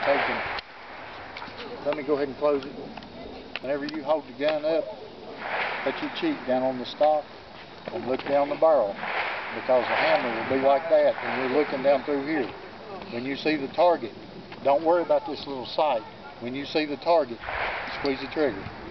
taking, let me go ahead and close it. Whenever you hold the gun up, put your cheek down on the stock and look down the barrel, because the hammer will be like that when you're looking down through here. When you see the target, don't worry about this little sight. When you see the target, squeeze the trigger.